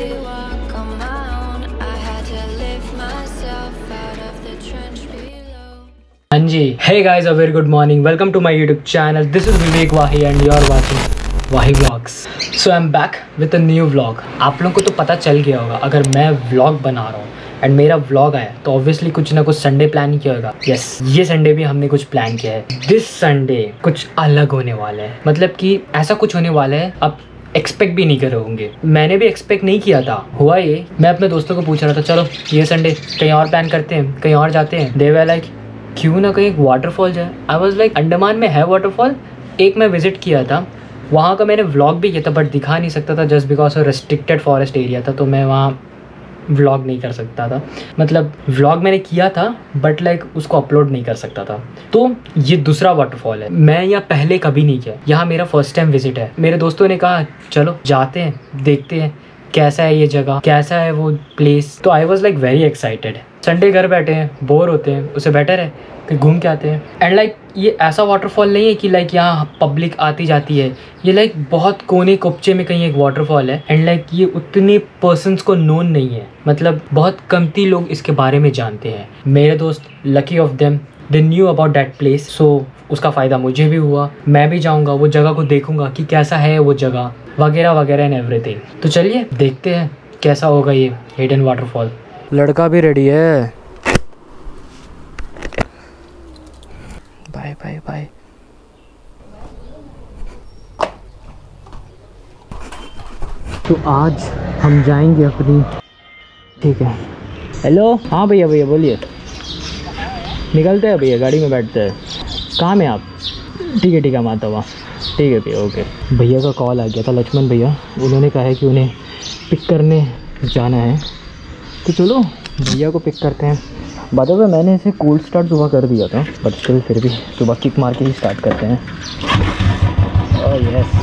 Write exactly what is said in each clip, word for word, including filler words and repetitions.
हाँ जी, hey guys, a very good morning. Welcome to my YouTube channel. This is Vivek Wahi and you are watching Wahi Vlogs. So I'm back with a new vlog. आप लोगों को तो पता चल गया होगा, अगर मैं vlog बना रहा हूँ एंड मेरा vlog आया तो ऑब्वियसली कुछ ना कुछ संडे प्लान ही किया होगा. यस, ये संडे भी हमने कुछ प्लान किया है. दिस संडे कुछ अलग होने वाला है, मतलब कि ऐसा कुछ होने वाला है अब एक्सपेक्ट भी नहीं कर रहे होंगे. मैंने भी एक्सपेक्ट नहीं किया था. हुआ ये, मैं अपने दोस्तों को पूछ रहा था चलो ये संडे कहीं और प्लान करते हैं, कहीं और जाते हैं. दे वर लाइक क्यों ना कहीं एक वाटरफॉल जाए. आई वाज लाइक अंडमान में है वाटरफॉल, एक मैं विजिट किया था, वहाँ का मैंने व्लॉग भी किया था बट दिखा नहीं सकता था just because restricted forest area था, तो मैं वहाँ व्लॉग नहीं कर सकता था. मतलब व्लॉग मैंने किया था बट लाइक उसको अपलोड नहीं कर सकता था. तो ये दूसरा वाटरफॉल है, मैं यहाँ पहले कभी नहीं किया, यहाँ मेरा फर्स्ट टाइम विजिट है. मेरे दोस्तों ने कहा चलो जाते हैं, देखते हैं कैसा है ये जगह, कैसा है वो प्लेस. तो I was like very excited. Sunday घर बैठे हैं, बोर होते हैं, उससे बेटर है कि घूम के आते हैं. एंड लाइक ये ऐसा वाटरफॉल नहीं है कि लाइक यहाँ पब्लिक आती जाती है. ये लाइक बहुत कोने कोपचे में कहीं एक वाटरफॉल है एंड लाइक ये उतने पर्सन्स को नोन नहीं है, मतलब बहुत कमती लोग इसके बारे में जानते हैं. मेरे दोस्त lucky of them they knew about that place, so उसका फ़ायदा मुझे भी हुआ. मैं भी जाऊँगा, वो जगह को देखूँगा कि कैसा है वो जगह वगैरह वगैरह एंड एवरीथिंग. तो चलिए देखते हैं कैसा होगा ये हिडन वाटरफॉल. लड़का भी रेडी है. Bye bye bye. तो आज हम जाएंगे अपनी, ठीक है. हेलो, हाँ भैया भैया बोलिए. निकलते हैं भैया, गाड़ी में बैठते हैं. कहाँ में आप? ठीक है ठीक है, हम आता हुआ. ठीक है भैया, ओके. भैया का कॉल आ गया था, लक्ष्मण भैया. उन्होंने कहा है कि उन्हें पिक करने जाना है, तो चलो भैया को पिक करते हैं. बात है मैंने इसे कोल्ड स्टार्ट सुबह कर दिया था बट स्टिल फिर भी सुबह किक मार के ही स्टार्ट करते हैं. Oh yes.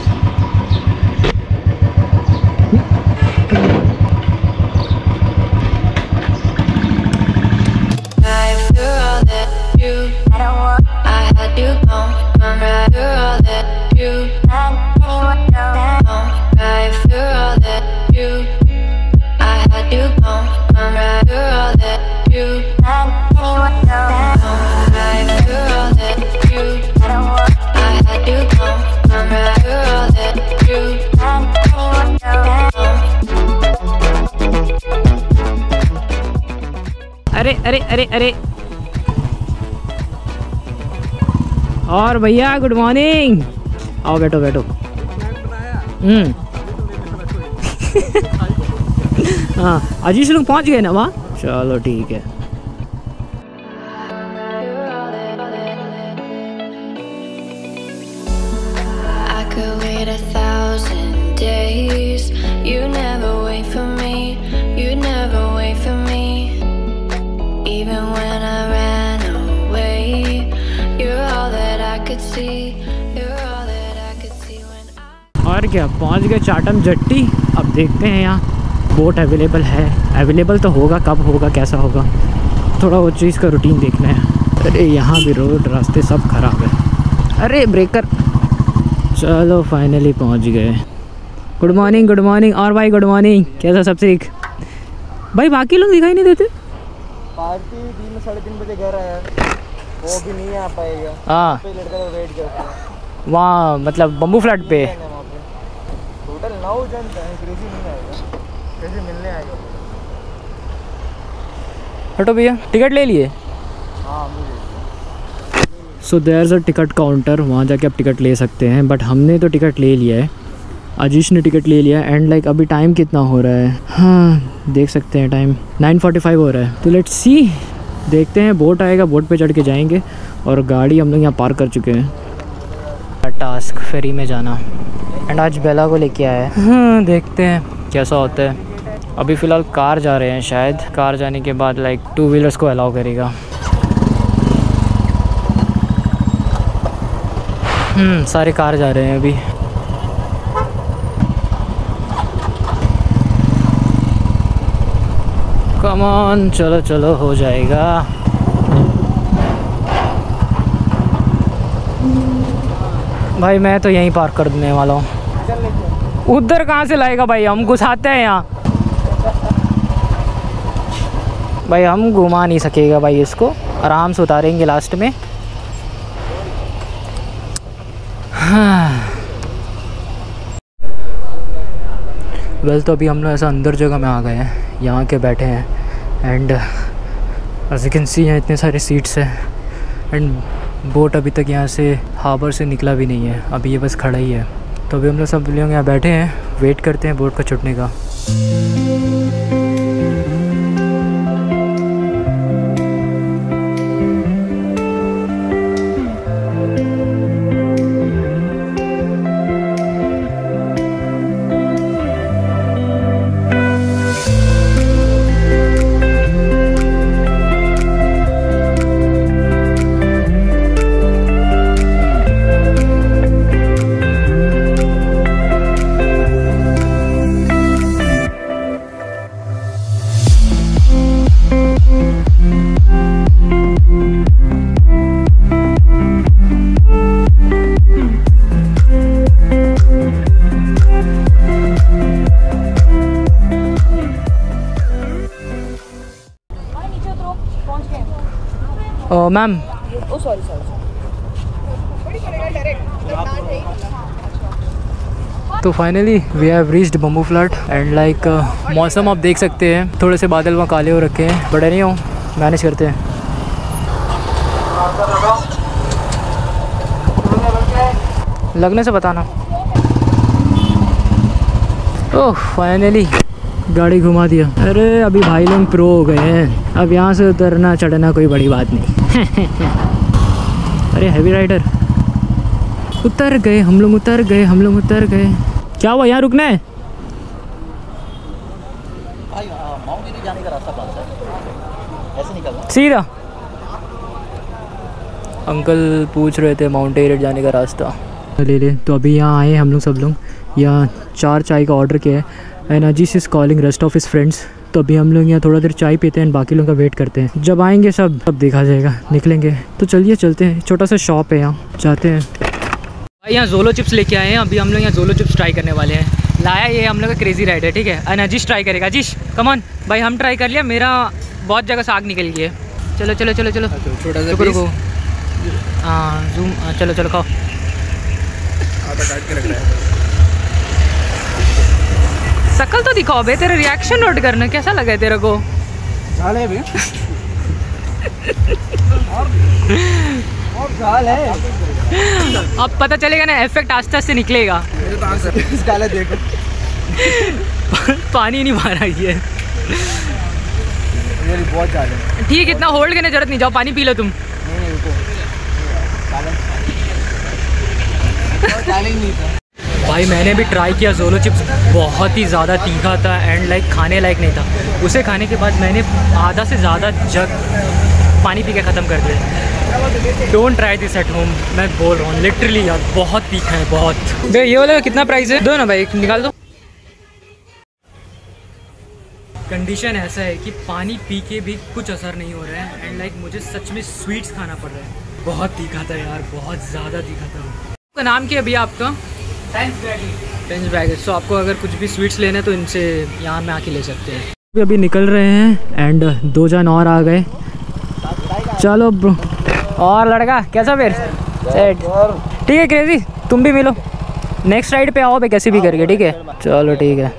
अरे अरे अरे अरे और भैया गुड मॉर्निंग. आओ बैठो बैठो. हम्म हाँ, अजीश लोग पहुंच गए ना वहाँ. चलो ठीक है. और क्या, पहुंच गए चाटम जट्टी. अब देखते हैं यहाँ बोट अवेलेबल है. अवेलेबल तो होगा, कब होगा कैसा होगा थोड़ा वो चीज़ का रूटीन देखना है. अरे यहाँ भी रोड रास्ते सब ख़राब है. अरे ब्रेकर. चलो फाइनली पहुँच गए. Good morning good morning. और भाई गुड मॉर्निंग. कैसा सब ठीक भाई? बाकी लोग दिखाई नहीं देते. पार्टी तीन साढ़े तीन बजे घर आया, वो भी नहीं आ पाएगा. हाँ, लड़का तो वेट करता है वहाँ, मतलब बम्बू फ्लैट पे. टोटल नौ जन है. क्रेजी नहीं आएगा, क्रेजी मिलने आएगा. हटो भैया, टिकट ले लिए? हाँ मुझे. So there is a ticket counter, वहाँ जाके आप टिकट ले सकते हैं. बट हमने तो टिकट ले लिया है, आजीश ने टिकट ले लिया. एंड लाइक अभी टाइम कितना हो रहा है? हाँ देख सकते हैं टाइम नाइन फोर्टी फाइव हो रहा है. तो लेट्स सी, देखते हैं. बोट आएगा, बोट पे चढ़ के जाएंगे. और गाड़ी हम लोग यहाँ पार्क कर चुके हैं. टास्क फेरी में जाना एंड आज बेला को लेके आया है. हाँ देखते हैं कैसा होता है. अभी फ़िलहाल कार जा रहे हैं, शायद कार जाने के बाद लाइक टू व्हीलर्स को अलाउ करेगा. हम्म सारे कार जा रहे हैं अभी. कम ऑन, चलो चलो हो जाएगा. भाई मैं तो यहीं पार्क कर देने वाला हूँ. उधर कहाँ से लाएगा भाई, हम घुसाते हैं यहाँ. भाई हम घुमा नहीं सकेगा भाई, इसको आराम से उतारेंगे लास्ट में। हाँ वेल तो अभी हम लोग ऐसा अंदर जगह में आ गए हैं, यहाँ के बैठे हैं and as you can see यहाँ इतने सारे सीट्स हैं एंड बोट अभी तक यहाँ से हार्बर से निकला भी नहीं है, अभी ये बस खड़ा ही है। तो अभी हम लोग सब लोग यहाँ बैठे हैं, वेट करते हैं बोट का छूटने का। मैम ओ सॉरी सॉरी तो finally we have reached Bamboo Flat and like मौसम आप देख सकते हैं, थोड़े से बादल वहाँ काले हो रखे हैं, बड़े नहीं हो, मैनेज करते हैं। लगने से बताना। ओह फाइनली गाड़ी घुमा दिया। अरे अभी भाई लोग प्रो हो गए हैं, अब यहाँ से उतरना चढ़ना कोई बड़ी बात नहीं। अरे हैवी राइडर उतर गए हम लोग, उतर गए हम लोग, उतर गए। क्या हुआ, यहाँ रुकना है? जाने का रास्ता कौन सा है? ऐसे निकलना सीधा। अंकल पूछ रहे थे माउंट एवरेस्ट जाने का रास्ता। ले ले तो अभी यहाँ आए हम लोग, सब लोग यहाँ चार चाय का ऑर्डर किया है and Ajit is calling rest of his friends. तो अभी हम लोग यहाँ थोड़ा देर चाय पीते हैं, बाकी लोगों का वेट करते हैं। जब आएंगे सब तब देखा जाएगा, निकलेंगे। तो चलिए चलते हैं, छोटा सा शॉप है यहाँ, जाते हैं। भाई यहाँ जोलो चिप्स लेके आए हैं, अभी हम लोग यहाँ जोलो चिप्स ट्राई करने वाले हैं। लाया ये हम लोग का क्रेजी राइड है, ठीक है। एंड अजीश ट्राई करेगा। अजीश कम ऑन भाई, हम ट्राई कर लिया, मेरा बहुत जगह से आग निकल गई है। चलो चलो चलो चलो छोटा सा रुको रुको, हाँ जूम, चलो चलो खाओ। आधा काट के रख रहा है। शकल तो दिखाओ बे, तेरा रिएक्शन नोट करना, कैसा लगा है तेरे को? झाल है बे। और और झाल है। अब पता चलेगा ना, इफेक्ट आस्ते आस्ते निकलेगा। मेरे तो आंख से काला देखो। पानी नहीं मारा ये। मेरी बहुत झाल है। ठीक, इतना होल्ड करने जरूरत नहीं, जाओ पानी पी लो तुम। नहीं नहीं रुको, काला काला ही नहीं था। भाई मैंने भी ट्राई किया जोलो चिप्स, बहुत ही ज़्यादा तीखा था एंड लाइक खाने लायक नहीं था। उसे खाने के बाद मैंने आधा से ज़्यादा जग पानी पी के ख़त्म कर दिया। Don't try this at home, मैं बोल रहा हूँ लिटरली यार, बहुत तीखा है बहुत। भाई ये वाला कितना प्राइस है? दो ना भाई, निकाल दो। कंडीशन ऐसा है कि पानी पी के भी कुछ असर नहीं हो रहा है एंड लाइक मुझे सच में स्वीट्स खाना पड़ रहा है। बहुत तीखा था यार, बहुत ज़्यादा तीखा था। आपका नाम क्या है भैया आपका? Tense bag. सो आपको अगर कुछ भी स्वीट्स लेना है तो इनसे यहाँ में आके ले सकते हैं। अभी अभी निकल रहे हैं एंड दो जन और आ गए। चलो ब्रो। और लड़का कैसा फिर? ठीक है क्रेजी, तुम भी मिलो, नेक्स्ट राइड पे आओ भाई कैसे भी करके, ठीक है? चलो ठीक है।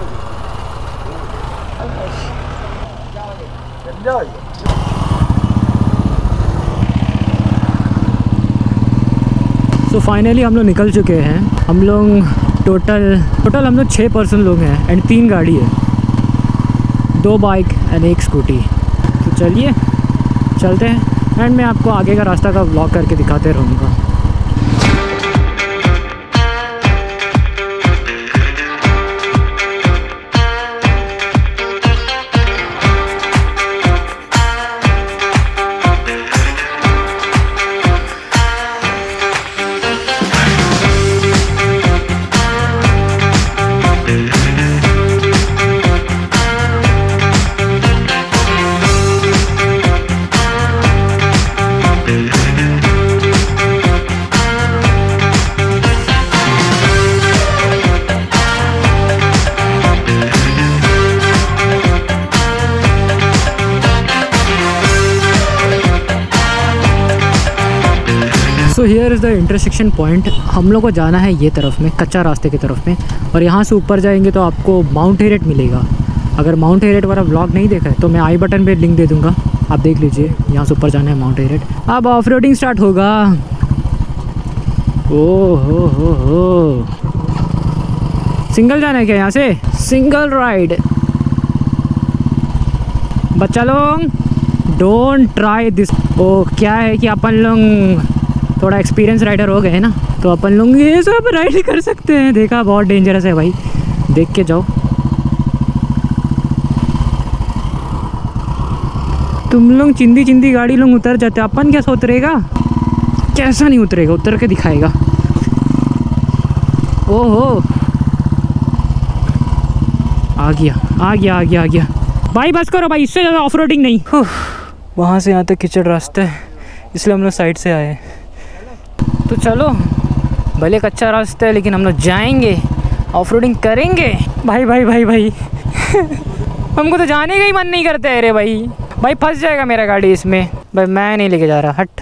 तो फाइनली हम लोग निकल चुके हैं। हम लोग टोटल टोटल हम लोग छः पर्सन लोग हैं एंड तीन गाड़ी है, दो बाइक एंड एक स्कूटी। तो चलिए चलते हैं एंड मैं आपको आगे का रास्ता का व्लॉग करके दिखाते रहूँगा। Here is the intersection point. हम लोग को जाना है ये तरफ में, कच्चा रास्ते की तरफ में, और यहाँ से ऊपर जाएंगे तो आपको माउंट हेरियट मिलेगा। अगर माउंट हेरियट वाला व्लॉग नहीं देखा है तो मैं आई बटन पे लिंक दे दूँगा, आप देख लीजिए। यहाँ से ऊपर जाना है माउंट हेरियट। अब ऑफ रोडिंग स्टार्ट होगा। ओ हो हो हो, सिंगल जाना है क्या यहाँ से? Single ride. बच्चा लोग डोंट ट्राई दिस। ओ क्या है कि अपन लोग थोड़ा एक्सपीरियंस राइडर हो गए ना, तो अपन लोग ये सब राइड कर सकते हैं। देखा, बहुत डेंजरस है भाई, देख के जाओ। तुम लोग चिंदी चिंदी गाड़ी लोग उतर जाते, अपन कैसा उतरेगा? कैसा नहीं उतरेगा, उतर के दिखाएगा। ओहो, आ गया आ गया आ गया आ गया भाई, बस करो भाई, इससे ज़्यादा ऑफ रोडिंग नहीं। वहाँ से यहाँ तक कीचड़ रास्ता है, इसलिए हम लोग साइड से आए। तो चलो, भले कच्चा रास्ता है लेकिन हम लोग जाएंगे, ऑफ रोडिंग करेंगे। भाई भाई भाई भाई हमको तो जाने का ही मन नहीं करता है रे भाई। भाई फंस जाएगा मेरा गाड़ी इसमें। भाई मैं नहीं लेके जा रहा, हट।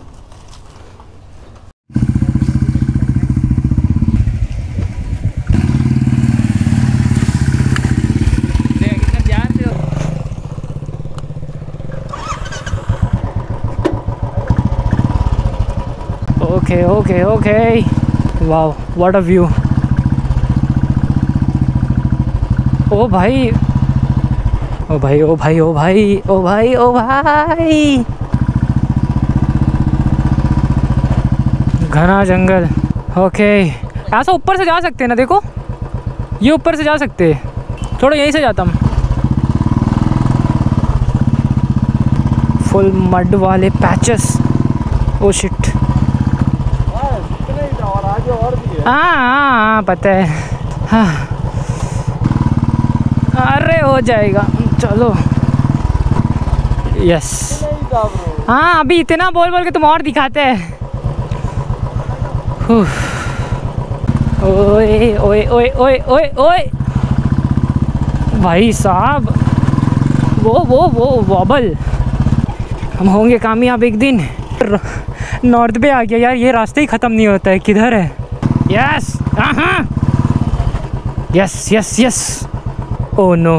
Okay okay okay, wow what a view. ओ भाई ओ भाई ओ भाई ओ भाई ओ भाई ओ भाई, घना जंगल। ओके, ऐसा ऊपर से जा सकते हैं ना, देखो ये ऊपर से जा सकते हैं। थोड़ा यहीं से जाता हूँ। फुल मड वाले पैचेस। ओ शिट, हाँ हाँ हाँ पता है। हाँ अरे हो जाएगा, चलो। यस, हाँ अभी इतना बोल बोल के तुम और दिखाते हैं। ओए ओए ओए ओए ओए ओए भाई साहब, वो वो वो वॉबल। हम होंगे कामयाब एक दिन। नॉर्थ पे आ गया यार, ये रास्ते ही ख़त्म नहीं होता है, किधर है? यस हाँ yes yes yes. Oh no,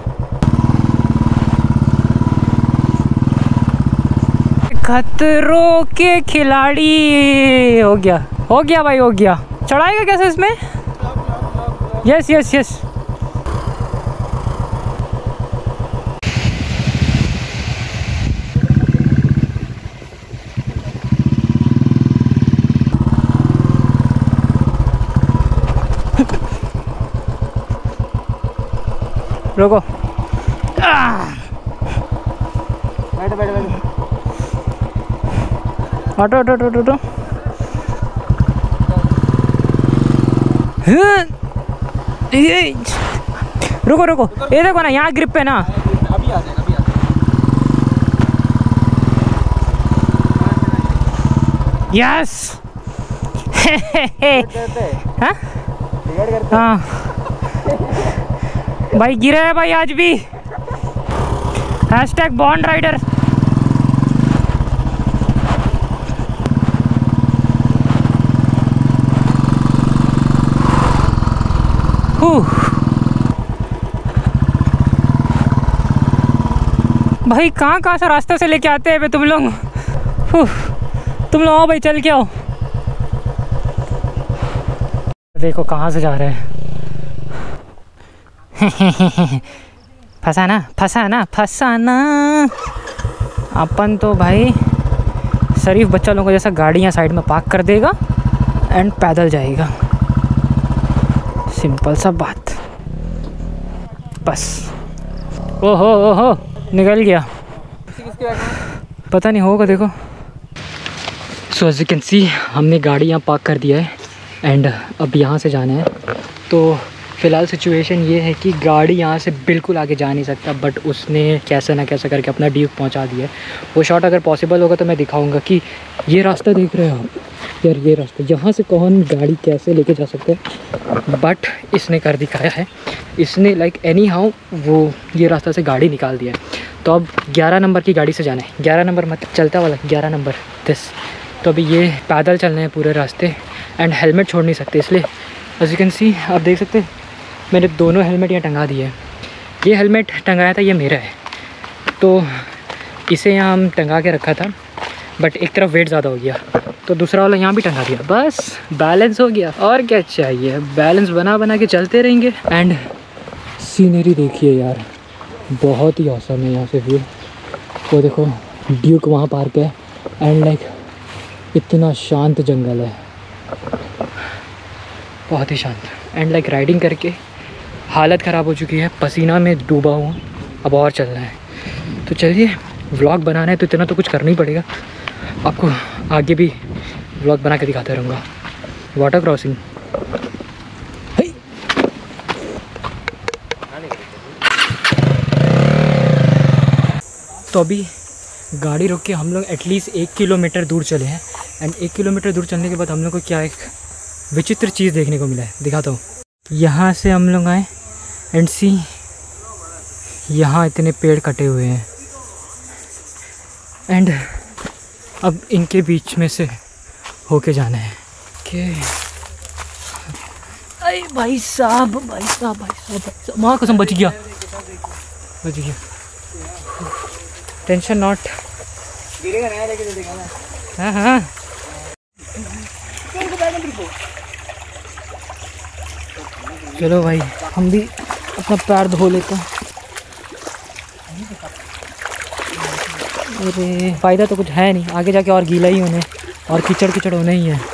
खतरों के खिलाड़ी। हो गया हो गया भाई, हो गया। चढ़ाएगा कैसे इसमें? Yes yes yes. रुको, बैठो बैठो बैठो। Auto auto auto auto. रुको रुको, ये देखो ना, यहाँ ग्रिप पे ना। अभी आ जाएगा, अभी आ जाएगा। यस। हाँ? टिकट करते हाँ भाई, गिरा है भाई आज भी। Hashtag bond rider. भाई कहाँ कहाँ से रास्ते से लेके आते हैं तुम लोग। तुम लोग आओ भाई, चल के आओ। देखो कहाँ से जा रहे हैं। फंसाना फंसाना फंसाना। अपन तो भाई शरीफ बच्चा लोगों को जैसा गाड़ियाँ साइड में पार्क कर देगा एंड पैदल जाएगा, सिंपल सा बात बस। ओहो ओहो, निकल गया। पता नहीं होगा, देखो। So as you can see, हमने गाड़ी यहाँ पार्क कर दिया है एंड अब यहाँ से जाना है। तो फ़िलहाल सिचुएशन ये है कि गाड़ी यहाँ से बिल्कुल आगे जा नहीं सकता, बट उसने कैसे ना कैसे करके अपना ड्यूक पहुँचा दिया है। वो शॉट अगर पॉसिबल होगा तो मैं दिखाऊंगा कि ये रास्ता देख रहे हो आप यार, ये रास्ता यहाँ से कौन गाड़ी कैसे लेके जा सकते हैं, बट इसने कर दिखाया है। इसने लाइक एनी हाउ वो ये रास्ता से गाड़ी निकाल दिया है। तो अब ग्यारह नंबर की गाड़ी से जाना है। ग्यारह नंबर मतलब चलता वाला ग्यारह नंबर दिस। तो अभी ये पैदल चलना है पूरे रास्ते एंड हेलमेट छोड़ नहीं सकते, इसलिए एज यू कैन सी आप देख सकते हैं मैंने दोनों हेलमेट यहाँ टंगा दिए हैं। ये हेलमेट टंगाया था, ये मेरा है, तो इसे यहाँ हम टंगा के रखा था, बट एक तरफ वेट ज़्यादा हो गया तो दूसरा वाला यहाँ भी टंगा दिया, बस बैलेंस हो गया। और क्या चाहिए, बैलेंस बना बना के चलते रहेंगे। एंड सीनरी देखिए यार, बहुत ही औसम है यहाँ से व्यू। वो देखो ड्यूक वहाँ पार्क है एंड लाइक इतना शांत जंगल है, बहुत ही शांत। एंड लाइक राइडिंग करके हालत ख़राब हो चुकी है, पसीना में डूबा हूँ, अब और चलना है। तो चलिए, व्लॉग बनाना है तो इतना तो कुछ करना ही पड़ेगा। आपको आगे भी व्लॉग बना के दिखाता रहूँगा। वाटर क्रॉसिंग तो अभी गाड़ी रोक के हम लोग एटलीस्ट एक किलोमीटर दूर चले हैं। एंड एक किलोमीटर दूर चलने के बाद हम लोग को क्या एक विचित्र चीज़ देखने को मिला है, दिखाता हूँ। यहाँ से हम लोग आए एंड सी, यहाँ इतने पेड़ कटे हुए हैं एंड अब इनके बीच में से होके जाना है कि अरे भाई साहब भाई साहब भाई साहब भाई साहब माँ कसम बच गया बच गया। टेंशन नॉट, हाँ हाँ चलो भाई, हम भी अपना पैर धो लेते हैं। अरे फ़ायदा तो कुछ है नहीं, आगे जाके और गीला ही होने और कीचड़ कीचड़ होना ही है।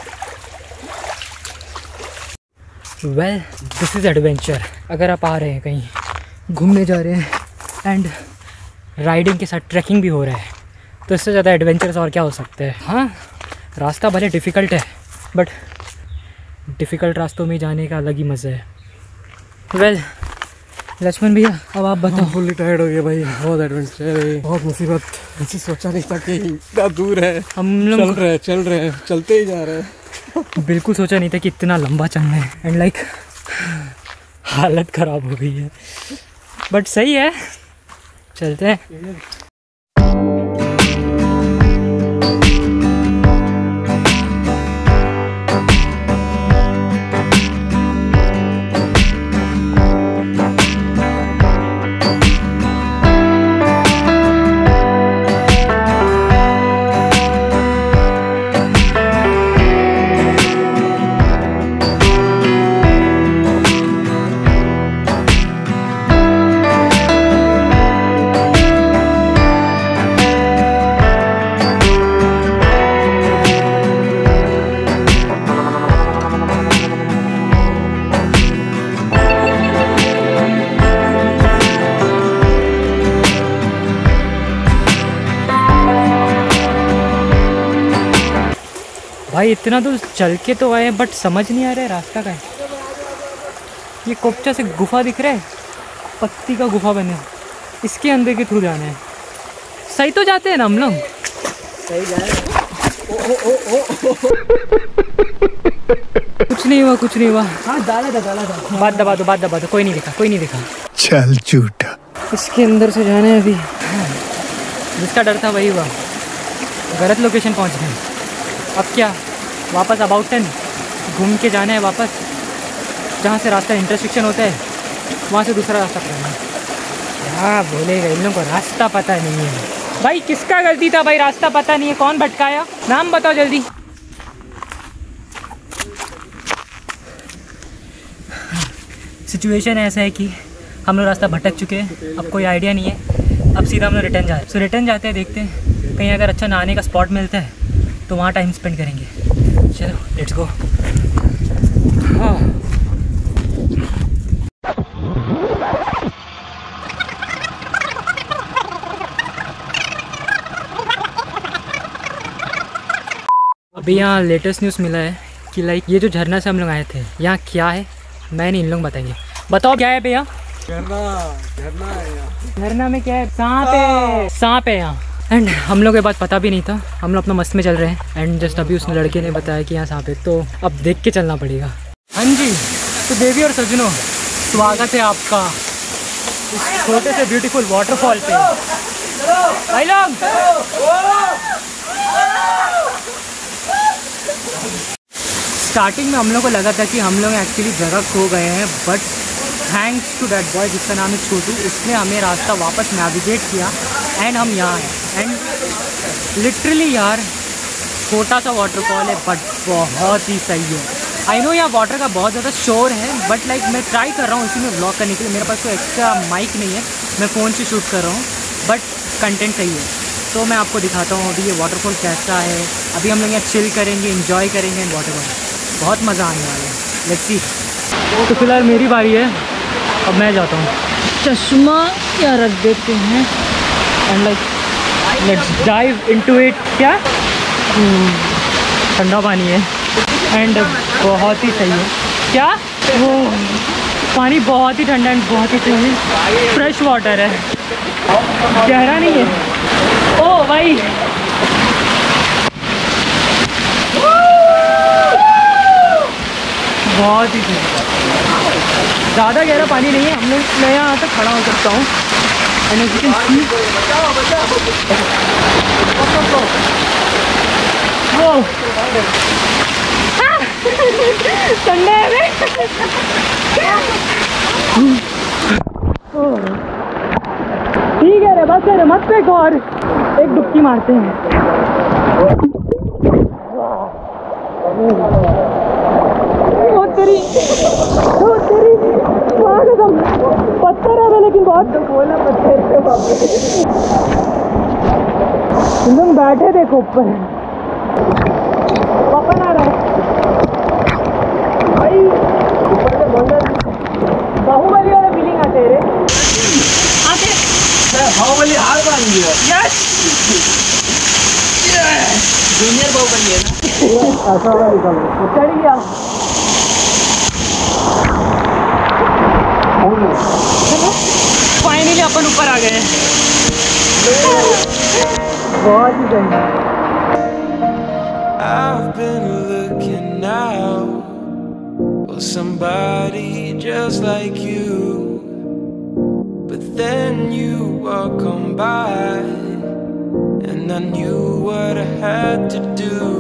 Well this is adventure. अगर आप आ रहे हैं कहीं घूमने जा रहे हैं एंड राइडिंग के साथ ट्रैकिंग भी हो रहा है, तो इससे ज़्यादा एडवेंचर्स और क्या हो सकते हैं। हाँ, रास्ता भले डिफ़िकल्ट है, बट डिफ़िकल्ट रास्तों में जाने का अलग ही मज़ा है। वेल well, लक्ष्मण भैया अब आप बताओ। फुल्ली टायर्ड हो गया भाई, बहुत एडवेंचर है, बहुत मुसीबत। ऐसे सोचा नहीं था कि इतना दूर है। हम लोग चल रहे चल रहे चलते ही जा रहे हैं। बिल्कुल सोचा नहीं था कि इतना लंबा चलना है एंड लाइक हालत ख़राब हो गई है, बट सही है, चलते हैं। भाई इतना दूर चल के तो आए, बट समझ नहीं आ रहा है रास्ता का है। ये कोपचा से गुफा दिख रहा है, पत्ती का गुफा बने, इसके अंदर के थ्रू जाना है। सही तो जाते हैं ना हम लोग? सही जा रहे हैं। कुछ नहीं हुआ, कुछ नहीं हुआ। हाँ डाला था डाला था बात दबा दो बात दबा दो कोई नहीं दिखा कोई नहीं दिखा। चल झूठा। इसके अंदर से जाना है अभी। जिसका डर था वही हुआ, गलत लोकेशन पहुँच गए। अब क्या, वापस अबाउट टेन घूम के जाना है वापस, जहाँ से रास्ता इंटरसेक्शन होता है वहाँ से दूसरा रास्ता पकड़ना है। हाँ भूलेगा, इन लोगों को रास्ता पता नहीं है। भाई किसका गलती था भाई, रास्ता पता नहीं है, कौन भटकाया? नाम बताओ जल्दी। सिचुएशन ऐसा है कि हम लोग रास्ता भटक चुके हैं, अब कोई आइडिया नहीं है। अब सीधा हम लोग रिटर्न जा रहे हैं। सो रिटर्न जाते हैं, देखते हैं कहीं अगर अच्छा नहाने का स्पॉट मिलता है तो वहाँ टाइम स्पेंड करेंगे। चलो लेट्स गो। हाँ अभी यहाँ लेटेस्ट न्यूज़ मिला है कि लाइक ये जो झरना से हम लोग आए थे, यहाँ क्या है मैं नहीं, इन लोग बताएंगे। बताओ क्या है भैया? झरना झरना है यहाँ। झरना में क्या है? सांप है, सांप है यहाँ। एंड हम लोग के बाद पता भी नहीं था, हम लोग अपना मस्त में चल रहे हैं एंड जस्ट अभी उस लड़के ने बताया कि यहाँ सांप है, तो अब देख के चलना पड़ेगा। हाँ जी, तो देवी और सज्जनों स्वागत है आपका इस छोटे से ब्यूटीफुल वाटरफॉल पे। भाई लोग स्टार्टिंग में हम लोग को लगा था कि हम लोग एक्चुअली जगह खो गए हैं, but thanks to that boy जिसका नाम है छोटू, उसने हमें रास्ता वापस नेविगेट किया एंड हम यहाँ हैं। एंड लिटरली यार छोटा सा वाटरफॉल है बट बहुत ही सही है। आई नो यहाँ वाटर का बहुत ज़्यादा शोर है, बट लाइक मैं ट्राई कर रहा हूँ इसी में व्लॉग करने के लिए। मेरे पास कोई एक्स्ट्रा माइक नहीं है, मैं फ़ोन से शूट कर रहा हूँ, बट कंटेंट सही है। तो मैं आपको दिखाता हूँ अभी ये वाटरफॉल कैसा है। अभी हम लोग यहाँ चिल करेंगे, इंजॉय करेंगे एंड वाटरफॉल बहुत मज़ा आने वाला है। Let's see. तो फिलहाल मेरी बारी है, अब मैं जाता हूँ। चश्मा क्या रख देते हैं and like let's dive into it. क्या ठंडा पानी है एंड बहुत ही सही है। क्या वो पानी बहुत ही ठंडा एंड बहुत ही सही है। फ्रेश वाटर है, गहरा नहीं है। ओ भाई बहुत ही ज़्यादा गहरा पानी नहीं है। हम लोग मैं यहाँ तक खड़ा हो सकता हूँ and as you can see वो ठंडा है। ठीक है रे, बस रे, मत फेंक और एक डुबकी मारते हैं। ओ तेरी ओ तेरी पत्थर है लेकिन बहुत बोला पत्थर। तुम लोग बैठे देखो ऊपर, पपन आ रहा है भाई। ऊपर से बाहुबली वाला फीलिंग आते है रे, आते बाहुबली हार मान लिया। यस जूनियर बाहुबली है ना। ऐसा वाला निकालो, चढ़ गया। फाइनली अपन ऊपर आ गए। बहुत ही गंदा। I've been looking out for somebody just like you, but then you walk on by and I knew what I had to do.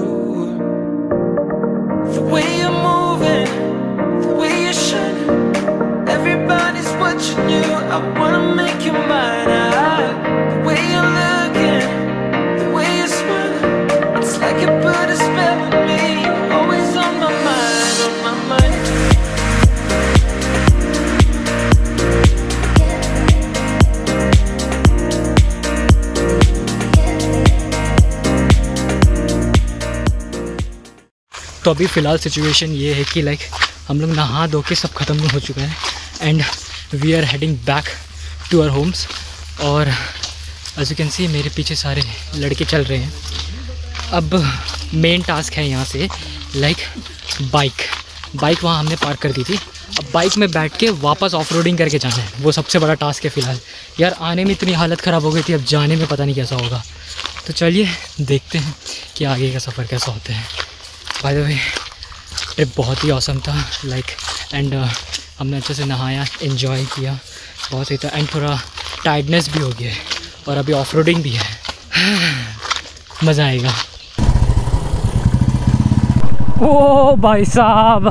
The way you're moving, the way you're shining, everybody's watching you. I wanna make you mine. I, the way you're looking, the way you're smiling, it's like you put a spell on me. Always on my mind, on my mind. तो अभी फ़िलहाल situation ये है कि like हम लोग नहा धो के सब ख़त्म हो चुका है and we are heading back to our homes. और एज यू कैन सी मेरे पीछे सारे लड़के चल रहे हैं। अब मेन टास्क है यहाँ से लाइक बाइक बाइक वहाँ हमने पार्क कर दी थी। अब बाइक में बैठ के वापस ऑफ रोडिंग करके जाना है, वो सबसे बड़ा टास्क है फ़िलहाल। यार आने में इतनी हालत ख़राब हो गई थी, अब जाने में पता नहीं कैसा होगा। तो चलिए देखते हैं कि आगे का सफ़र कैसा होता है। बाय द वे ट्रिप बहुत ही औसम था लाइक एंड हमने अच्छे से नहाया, एंजॉय किया, बहुत सही था एंड थोड़ा टायर्डनेस भी हो गया है और अभी ऑफ रोडिंग भी है। मज़ा आएगा। ओ भाई साहब,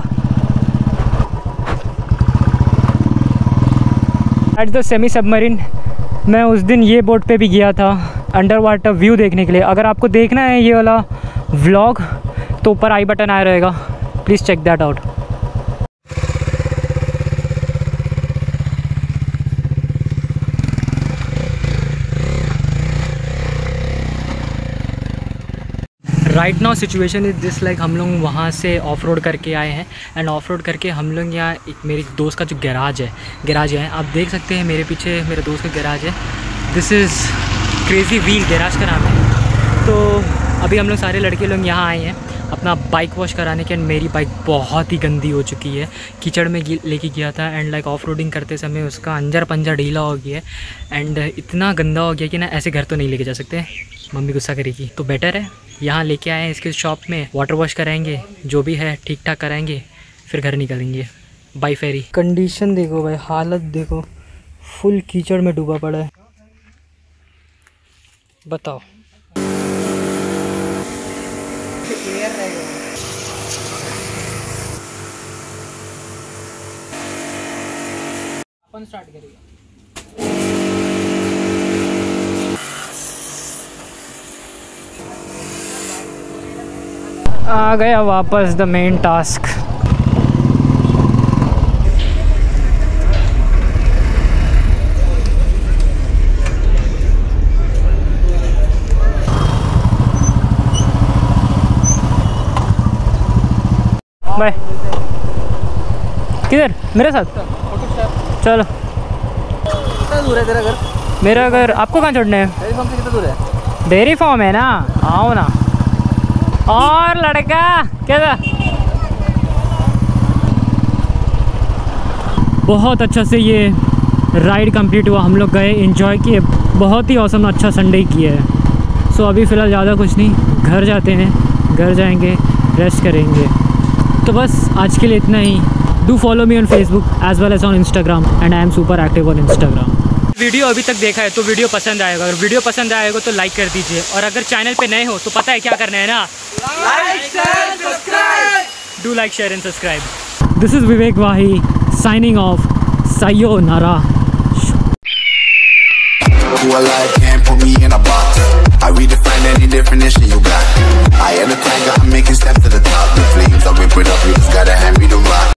एट द सेमी सबमरीन मैं उस दिन ये बोट पे भी गया था अंडर वाटर व्यू देखने के लिए। अगर आपको देखना है ये वाला व्लॉग तो ऊपर आई बटन आया रहेगा, please check that out. Right now situation is this like हम लोग वहाँ से ऑफ रोड करके आए हैं एंड ऑफ रोड करके हम लोग यहाँ एक मेरे दोस्त का जो गैराज है गैराज है आप देख सकते हैं मेरे पीछे मेरे दोस्त का गैराज है। This is crazy wheel garage का नाम है। तो अभी हम लोग सारे लड़के लोग यहाँ आए हैं अपना बाइक वॉश कराने के एंड मेरी बाइक बहुत ही गंदी हो चुकी है, कीचड़ में लेके गया था एंड लाइक ऑफ रोडिंग करते समय उसका अंजर पंजा ढीला हो गया एंड इतना गंदा हो गया कि ना ऐसे घर तो नहीं लेके जा सकते, मम्मी गुस्सा करेगी। तो बेटर है यहाँ लेके आए हैं इसके शॉप में, वाटर वॉश कराएंगे, जो भी है ठीक ठाक कराएंगे, फिर घर निकलेंगे बाई फेरी। कंडीशन देखो भाई, हालत देखो, फुल कीचड़ में डूबा पड़ा है। बताओ कौन स्टार्ट करेगा? आ गया वापस द मेन टास्क। बाय। किधर? मेरे साथ चलो। कितना दूर है तेरा घर? मेरा घर आपको कहाँ छोड़ना है? डेयरी फार्म से कितना दूर है? डेयरी फार्म है ना, आओ ना। और लड़का कैसा? बहुत अच्छा से ये राइड कंप्लीट हुआ, हम लोग गए, एंजॉय किए, बहुत ही औसम अच्छा संडे किया है। सो अभी फ़िलहाल ज़्यादा कुछ नहीं, घर जाते हैं, घर जाएंगे, रेस्ट करेंगे। तो बस आज के लिए इतना ही। Do follow me on Facebook as well as on Instagram and I am super active on Instagram. Video अभी तक देखा है तो वीडियो पसंद आएगा, अगर वीडियो पसंद आएगा तो लाइक कर दीजिए, और अगर चैनल पे नए हो तो पता है क्या करना है ना, like share subscribe. Do like share and subscribe. This is Vivek Wahi signing off. Sayonara. Who alive can't put me in a box. I redefine any definition.